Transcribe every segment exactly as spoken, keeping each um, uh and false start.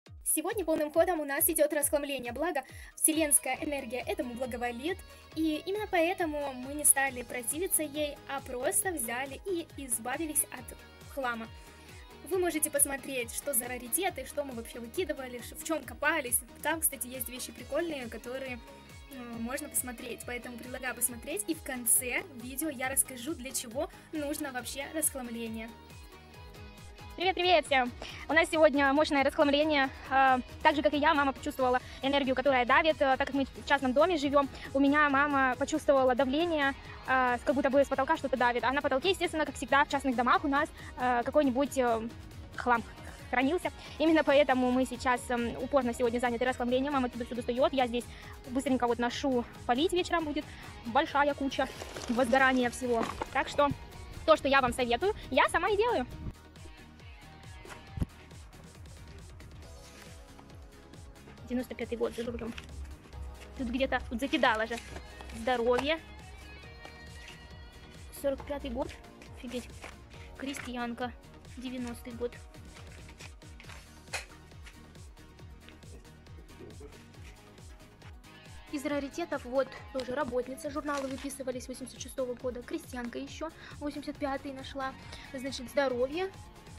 Сегодня полным ходом у нас идет расхламление, благо вселенская энергия этому благоволит, и именно поэтому мы не стали противиться ей, а просто взяли и избавились от хлама. Вы можете посмотреть, что за раритеты, что мы вообще выкидывали, в чем копались. Там, кстати, есть вещи прикольные, которые ну, можно посмотреть, поэтому предлагаю посмотреть, и в конце видео я расскажу, для чего нужно вообще расхламление. Привет-привет всем! У нас сегодня мощное расхламление. Так же, как и я, мама почувствовала энергию, которая давит. Так как мы в частном доме живем, у меня мама почувствовала давление, как будто бы с потолка что-то давит. А на потолке, естественно, как всегда в частных домах у нас какой-нибудь хлам хранился. Именно поэтому мы сейчас упорно сегодня заняты расхламлением. Мама туда все достает. Я здесь быстренько вот ношу, полить вечером будет большая куча возгорания всего. Так что то, что я вам советую, я сама и делаю. девяносто пятый год за рулем. Тут где-то, тут закидала же. Здоровье. сорок пятый год. Офигеть. Крестьянка. девяностый год. Из раритетов вот тоже работница. Журналы выписывались восемьдесят шестого года. Крестьянка еще. восемьдесят пятый нашла. Значит, здоровье.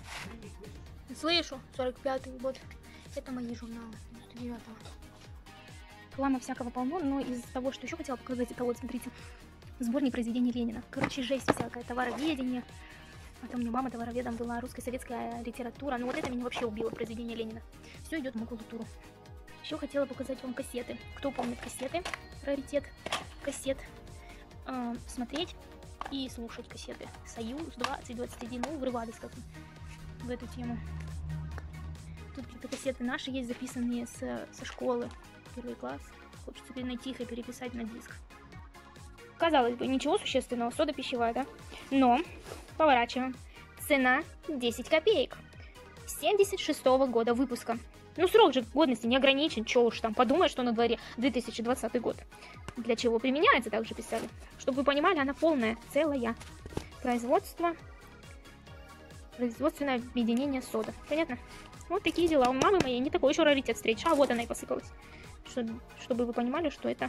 Слышу. сорок пятый год. Это мои журналы. девятого. Хлама всякого полно, но из того, что еще хотела показать, это вот, смотрите, сборник произведений Ленина. Короче, жесть всякая, товароведение. А то у меня мама товароведом была, русская советская литература. Но вот это меня вообще убило, произведение Ленина. Все идет в макулатуру. Еще хотела показать вам кассеты. Кто помнит кассеты? Раритет кассет. Э, смотреть и слушать кассеты. Союз двадцать двадцать один. Ну, врывались как-то в эту тему. Тут какие-то кассеты наши есть, записанные с, со школы. Первый класс. Хочется найти их и переписать на диск. Казалось бы, ничего существенного, сода пищевая, да? Но, поворачиваем. Цена десять копеек. семьдесят шестого года выпуска. Ну, срок же годности не ограничен. Чё уж там, подумай, что на дворе две тысячи двадцатый год. Для чего применяется, также писали. Чтобы вы понимали, она полная, целая. Производство. Производственное объединение сода. Понятно? Вот такие дела. У мамы моей не такой еще раритет встреч. А вот она и посыпалась. Что, чтобы вы понимали, что это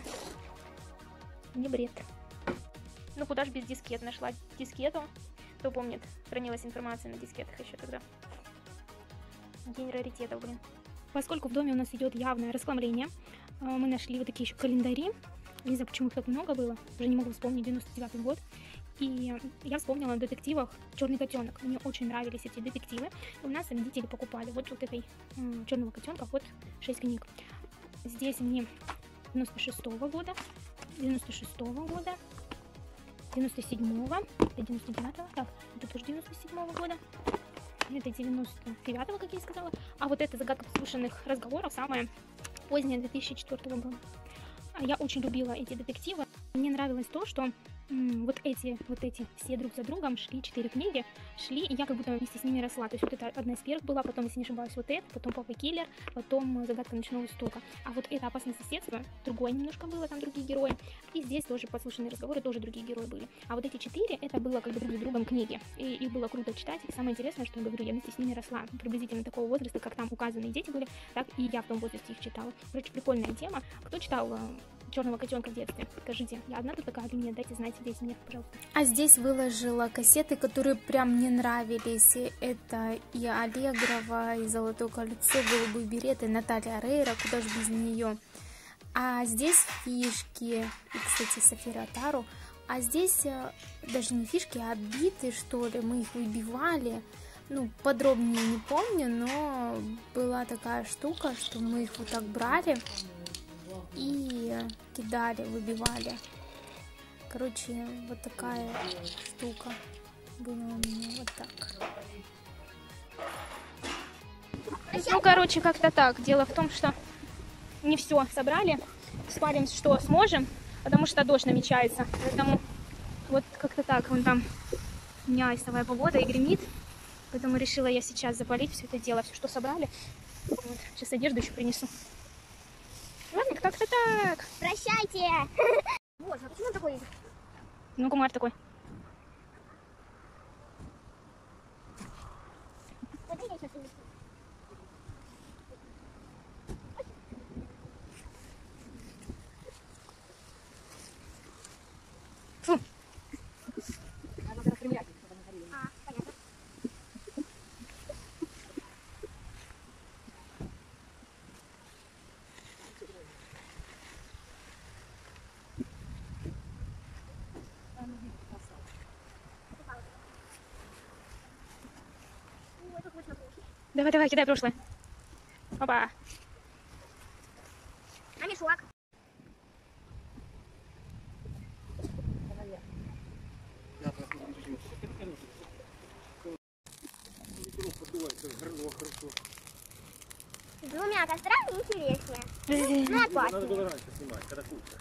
не бред. Ну куда ж без дискет. Нашла дискету. Кто помнит, хранилась информация на дискетах еще тогда. День раритетов, блин. Поскольку в доме у нас идет явное расхламление, мы нашли вот такие еще календари. Не знаю, почему их так много было. Уже не могу вспомнить, девяносто девятый год. И я вспомнила о детективах «Черный котенок». Мне очень нравились эти детективы. И у нас родители покупали вот, вот этой э, «Черного котенка» вот шесть книг. Здесь мне девяносто шестого года, девяносто шестого года, девяносто седьмого, это девяносто девятого, так, это тоже девяносто седьмого года, это девяносто девятого, как я и сказала. А вот эта «Загадка подслушанных разговоров» самая поздняя, две тысячи четвёртого года. Я очень любила эти детективы. Мне нравилось то, что м, вот эти, вот эти все друг за другом шли, четыре книги, шли, и я как будто вместе с ними росла. То есть вот это одна из первых была, потом, если не ошибаюсь, вот это, потом «Папа Киллер», потом «Загадка ночного истока». А вот это «Опасное соседство», другое немножко было, там другие герои. И здесь тоже подслушанные разговоры, тоже другие герои были. А вот эти четыре, это было как бы друг за другом книги. И их было круто читать. И самое интересное, что я говорю, я вместе с ними росла. Приблизительно такого возраста, как там указанные дети были, так и я в том возрасте их читала. Короче, прикольная тема. Кто читал «Черного котенка» в детстве? Скажите, я одна тут такая или нет? Дайте знать здесь мне, пожалуйста. А здесь выложила кассеты, которые прям мне нравились. И это и Аллегрова, и «Золотое кольцо», «Голубой берет», и Наталья Рейра, куда же без нее. А здесь фишки, и, кстати, София Ротару. А здесь даже не фишки, а биты, что ли, мы их выбивали. Ну, подробнее не помню, но была такая штука, что мы их вот так брали и кидали, выбивали. Короче, вот такая штука была у меня, вот так. Ну, короче, как-то так. Дело в том, что не все собрали. Спалим, что сможем, потому что дождь намечается. Поэтому вот как-то так. Вон там у меня айсовая погода и гремит. Поэтому решила я сейчас запалить все это дело, все, что собрали. Вот. Сейчас одежду еще принесу. Ладно, как-то так. Прощайте! Боже, а почему он такой? Ну, кумар такой. Давай, давай, кидай прошлое. Опа. А мешок? С двумя кострами интереснее. Ну, от Надо папки. было раньше снимать, когда куча.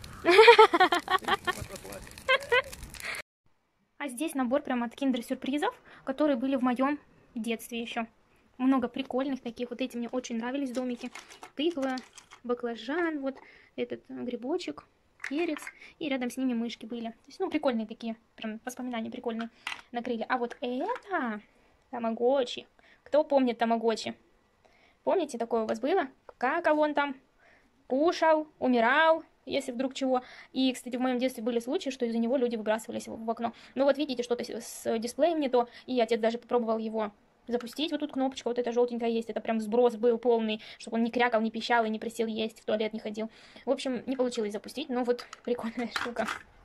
А здесь набор прямо от киндер-сюрпризов, которые были в моем детстве еще. Много прикольных таких. Вот эти мне очень нравились домики. Тыква, баклажан, вот этот грибочек, перец. И рядом с ними мышки были. То есть, ну, прикольные такие. Прям воспоминания прикольные накрыли. А вот это тамагочи. Кто помнит тамагочи? Помните, такое у вас было? Какал он там, кушал, умирал, если вдруг чего. И, кстати, в моем детстве были случаи, что из-за него люди выбрасывались в, в окно. Ну вот видите, что-то с дисплеем не то. И отец даже попробовал его запустить. Вот тут кнопочка, вот эта желтенькая есть. Это прям сброс был полный, чтобы он не крякал, не пищал и не просил есть, в туалет не ходил. В общем, не получилось запустить, но вот прикольная штука.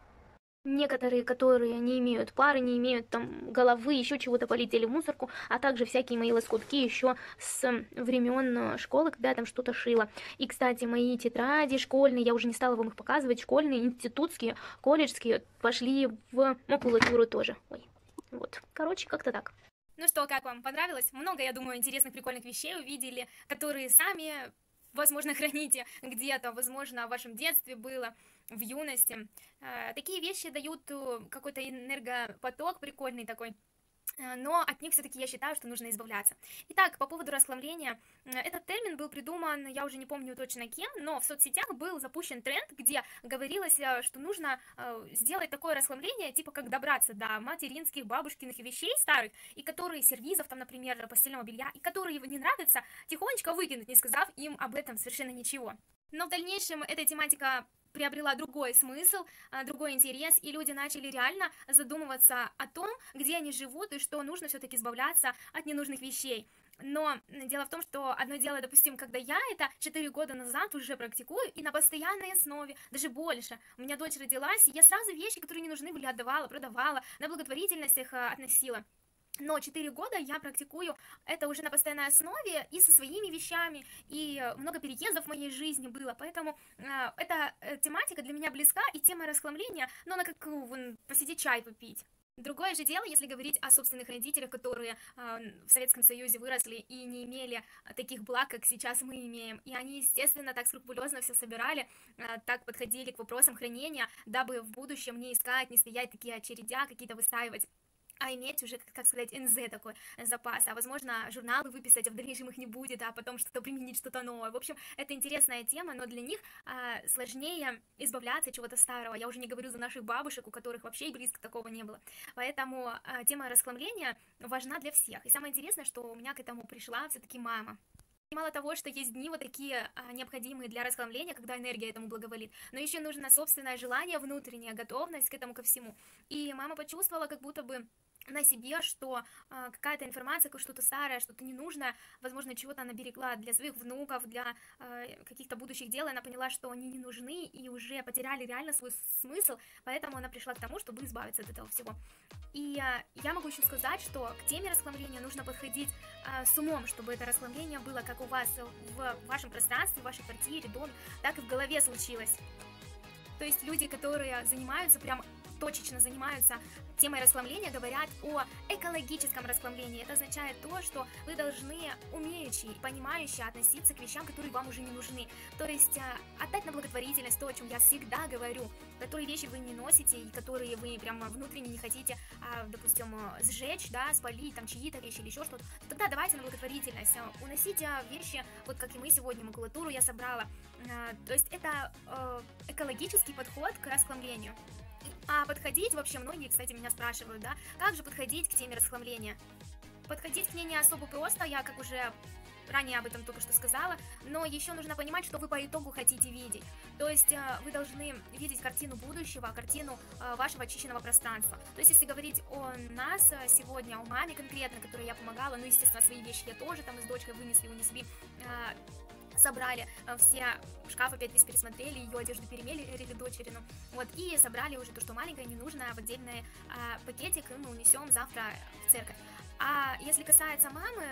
Некоторые, которые не имеют пары, не имеют там головы, еще чего-то, полетели в мусорку, а также всякие мои лоскутки еще с времен школы, когда я там что-то шила. И, кстати, мои тетради школьные, я уже не стала вам их показывать, школьные, институтские, колледжские, пошли в макулатуру тоже. Ой, вот, короче, как-то так. Ну что, как вам? Понравилось? Много, я думаю, интересных, прикольных вещей увидели, которые сами, возможно, храните где-то, возможно, в вашем детстве было, в юности. Такие вещи дают какой-то энергопоток прикольный такой, но от них все-таки я считаю, что нужно избавляться. Итак, по поводу расхламления. Этот термин был придуман, я уже не помню точно кем, но в соцсетях был запущен тренд, где говорилось, что нужно сделать такое расхламление, типа как добраться до материнских, бабушкиных вещей старых, и которые сервизов, там, например, постельного белья, и которые не нравятся, тихонечко выкинуть, не сказав им об этом совершенно ничего. Но в дальнейшем эта тематика приобрела другой смысл, другой интерес, и люди начали реально задумываться о том, где они живут и что нужно все-таки избавляться от ненужных вещей. Но дело в том, что одно дело, допустим, когда я это четыре года назад уже практикую, и на постоянной основе, даже больше. У меня дочь родилась, и я сразу вещи, которые не нужны были, отдавала, продавала, на благотворительность их относила. Но четыре года я практикую это уже на постоянной основе и со своими вещами, и много переездов в моей жизни было, поэтому э, эта э, тематика для меня близка, и тема расхламления, ну, она как вон, посидеть чай попить. Другое же дело, если говорить о собственных родителях, которые э, в Советском Союзе выросли и не имели таких благ, как сейчас мы имеем. И они, естественно, так скрупулезно все собирали, э, так подходили к вопросам хранения, дабы в будущем не искать, не стоять такие очередя, какие-то выстаивать, а иметь уже, как сказать, эн зэ такой запас, а возможно журналы выписать, а в дальнейшем их не будет, а потом что-то применить, что-то новое. В общем, это интересная тема, но для них а, сложнее избавляться от чего-то старого. Я уже не говорю за наших бабушек, у которых вообще и близко такого не было. Поэтому а, тема расхламления важна для всех. И самое интересное, что у меня к этому пришла все-таки мама. И мало того, что есть дни вот такие а, необходимые для расхламления, когда энергия этому благоволит, но еще нужно собственное желание, внутренняя готовность к этому ко всему. И мама почувствовала, как будто бы на себе, что э, какая-то информация, что-то старое, что-то ненужное, возможно, чего-то она берегла для своих внуков, для э, каких-то будущих дел, и она поняла, что они не нужны и уже потеряли реально свой смысл, поэтому она пришла к тому, чтобы избавиться от этого всего. И э, я могу еще сказать, что к теме расхламления нужно подходить э, с умом, чтобы это расхламление было как у вас в вашем пространстве, в вашей квартире, доме, так и в голове случилось. То есть люди, которые занимаются прям точечно занимаются темой расхламления, говорят о экологическом расхламлении. Это означает то, что вы должны умеючи, понимающе относиться к вещам, которые вам уже не нужны. То есть отдать на благотворительность то, о чем я всегда говорю, которые вещи вы не носите и которые вы прямо внутренне не хотите, допустим, сжечь, да, спалить, там чьи-то вещи или еще что-то, тогда давайте на благотворительность. Уносите вещи, вот как и мы сегодня, макулатуру я собрала. То есть это экологический подход к расхламлению. А подходить вообще, многие, кстати, меня спрашивают, да, как же подходить к теме расхламления? Подходить к ней не особо просто, я как уже ранее об этом только что сказала, но еще нужно понимать, что вы по итогу хотите видеть. То есть вы должны видеть картину будущего, картину вашего очищенного пространства. То есть если говорить о нас сегодня, о маме конкретно, которой я помогала, ну, естественно, свои вещи я тоже там с дочкой вынесли, унесли, собрали все, шкаф опять весь пересмотрели, ее одежду перемерили дочерину, вот, и собрали уже то, что маленькое, не нужно, в отдельный а, пакетик, и мы унесем завтра в церковь. А если касается мамы,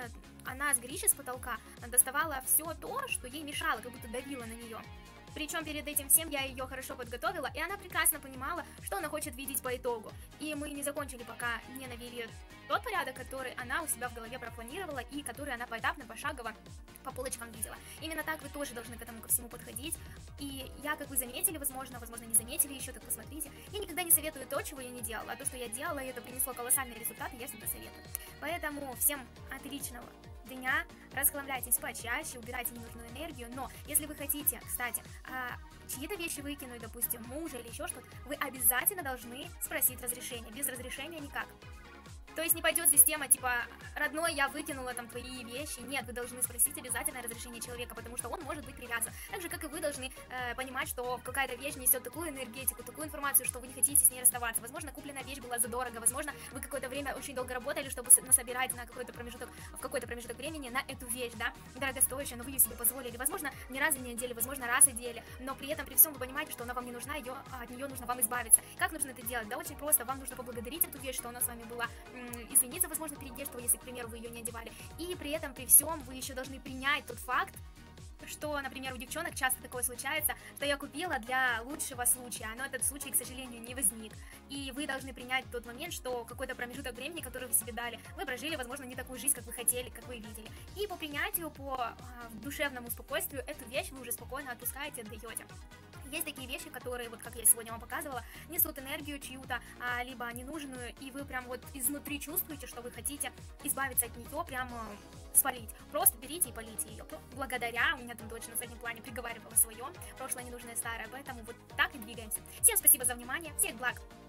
она с горища с потолка доставала все то, что ей мешало, как будто давила на нее. Причем перед этим всем я ее хорошо подготовила, и она прекрасно понимала, что она хочет видеть по итогу. И мы не закончили, пока не навели тот порядок, который она у себя в голове пропланировала и который она поэтапно, пошагово по полочкам видела. Именно так вы тоже должны к этому ко всему подходить. И я, как вы заметили, возможно, возможно не заметили еще, так посмотрите, я никогда не советую то, чего я не делала, а то, что я делала, и это принесло колоссальные результаты, я всегда советую. Поэтому всем отличного дня, расхламляйтесь почаще, убирайте ненужную энергию, но если вы хотите, кстати, чьи-то вещи выкинуть, допустим, мужа или еще что-то, вы обязательно должны спросить разрешение, без разрешения никак. То есть не пойдет система типа, родной, я выкинула там твои вещи. Нет, вы должны спросить обязательно разрешение человека, потому что он может быть привязан. Так же, как и вы должны э, понимать, что какая-то вещь несет такую энергетику, такую информацию, что вы не хотите с ней расставаться. Возможно, купленная вещь была задорого, возможно, вы какое-то время очень долго работали, чтобы насобирать на какой-то промежуток, в какой-то промежуток времени на эту вещь, да, дорогостоящую, но вы ее себе позволили. Возможно, не раз в неделю, возможно, раз в неделю, но при этом, при всем, вы понимаете, что она вам не нужна, ее, от нее нужно вам избавиться. Как нужно это делать? Да, очень просто. Вам нужно поблагодарить эту вещь, что она с вами была, извиниться, возможно, перед тем, что если, к примеру, вы ее не одевали. И при этом, при всем, вы еще должны принять тот факт, что, например, у девчонок часто такое случается, что я купила для лучшего случая, но этот случай, к сожалению, не возник. И вы должны принять тот момент, что какой-то промежуток времени, который вы себе дали, вы прожили, возможно, не такую жизнь, как вы хотели, как вы видели. И по принятию, по а, душевному спокойствию, эту вещь вы уже спокойно отпускаете, отдаете. Есть такие вещи, которые, вот как я сегодня вам показывала, несут энергию чью-то, а, либо ненужную, и вы прям вот изнутри чувствуете, что вы хотите избавиться от нее, прямо спалить. Просто берите и полите ее. Благодаря, у меня там дочь на заднем плане приговаривала свое, прошлое ненужное старое, поэтому вот так и двигаемся. Всем спасибо за внимание, всех благ!